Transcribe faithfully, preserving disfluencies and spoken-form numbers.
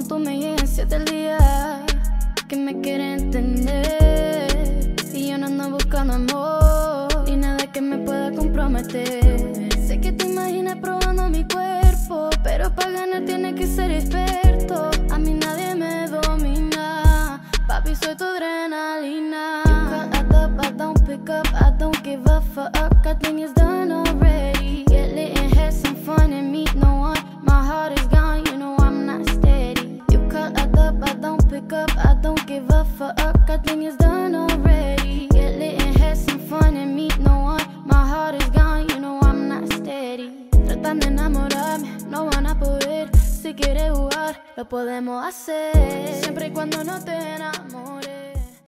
Como tú me llegas siete al día, que me quiere entender. Y yo no ando buscando amor, ni nada que me pueda comprometer. Sé que te imaginas probando mi cuerpo, pero para ganar tienes que ser experto. A mí nadie me domina, papi, soy tu adrenalina. You call, I up, I don't pick up, I don't give a fuck. I think it's done already. Get lit and have some fun and meet no one. My heart is gone, you know I'm not steady. You call, I up, I don't pick up, I don't give a fuck. I think it's done already. Get lit and have some fun and meet no one. My heart is gone, you know I'm not steady. Tratan de enamorarme, no van a poder. Si quieres jugar, lo podemos hacer, siempre y cuando no te enamores.